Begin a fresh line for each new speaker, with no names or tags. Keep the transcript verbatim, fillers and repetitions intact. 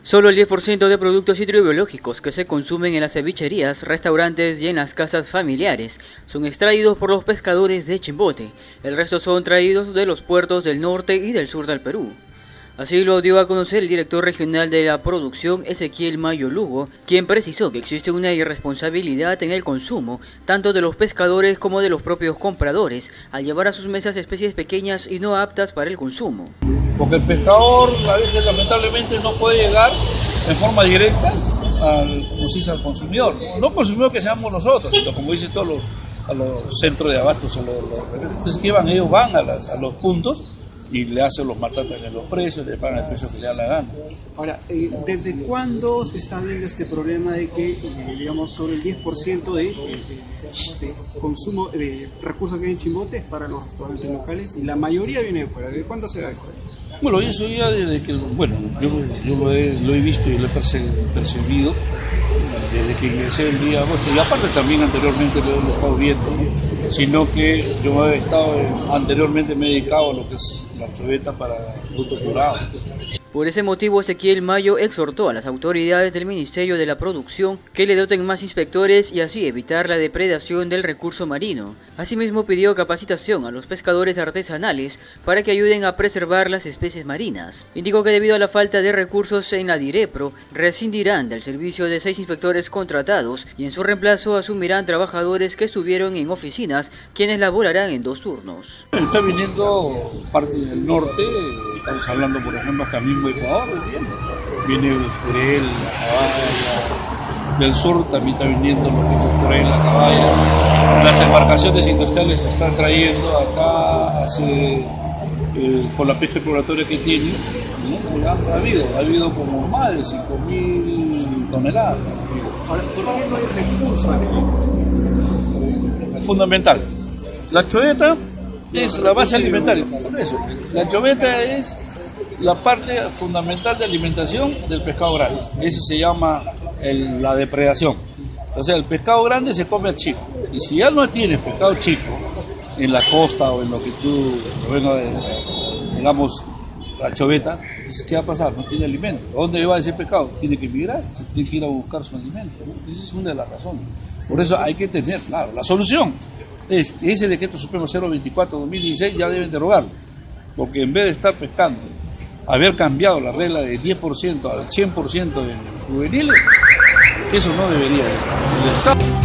Solo el diez por ciento de productos hidrobiológicos que se consumen en las cevicherías, restaurantes y en las casas familiares son extraídos por los pescadores de Chimbote. El resto son traídos de los puertos del norte y del sur del Perú. Así lo dio a conocer el director regional de la producción, Ezequiel Mayo Lugo, quien precisó que existe una irresponsabilidad en el consumo, tanto de los pescadores como de los propios compradores, al llevar a sus mesas especies pequeñas y no aptas para el consumo.
Porque el pescador a veces lamentablemente no puede llegar en forma directa al, como se dice, al consumidor. No consumidor que seamos nosotros, sino como dices todos los, a los centros de abastos. Los, los, entonces, ¿qué van? Ellos van a, las, a los puntos y le hacen los maltratan en los precios, le pagan el precio que le da la gana.
Ahora, eh, ¿desde cuándo se está viendo este problema de que, eh, digamos, sobre el diez por ciento de, de, de consumo de recursos que hay en Chimbote es para los restaurantes locales y la mayoría viene de fuera? ¿Desde cuándo se da esto?
Bueno, eso ya desde que, bueno, yo, yo lo, he, lo he visto y lo he percibido desde que ingresé el día agosto, y aparte también anteriormente lo he estado viendo, ¿no? Sino que yo he estado, anteriormente me he dedicado a lo que es la choveta para fruto curado.
Por ese motivo, Ezequiel Mayo exhortó a las autoridades del Ministerio de la Producción que le doten más inspectores y así evitar la depredación del recurso marino. Asimismo, pidió capacitación a los pescadores artesanales para que ayuden a preservar las especies marinas. Indicó que debido a la falta de recursos en la DIREPRO, rescindirán del servicio de seis inspectores contratados y en su reemplazo asumirán trabajadores que estuvieron en oficinas, quienes laborarán en dos turnos.
Está viniendo parte del norte, estamos hablando por ejemplo hasta mismo Ecuador, viene el jurel, la caballa, del sur también está viniendo lo que es el jurel, la caballa. Las embarcaciones industriales se están trayendo acá hace, eh, por la pesca exploratoria que tiene, ¿no? ha, habido, ha habido como más de cinco mil toneladas.
Ahora, ¿por qué no hay recursos?
Fundamental. La choveta es la base alimentaria, por eso. La choveta es la parte fundamental de alimentación del pescado grande. Eso se llama el, la depredación. O sea, el pescado grande se come al chico. Y si ya no tienes pescado chico en la costa o en lo que tú, bueno, digamos, la choveta, entonces, ¿qué va a pasar? No tiene alimento. ¿A dónde va ese pescado? Tiene que migrar, tiene que ir a buscar su alimento, ¿no? Entonces, es una de las razones. Por eso hay que tener, claro, la solución es que ese decreto supremo cero veinticuatro dos mil dieciséis ya deben derogarlo. Porque en vez de estar pescando, haber cambiado la regla de diez por ciento al cien por ciento de juveniles, eso no debería estar.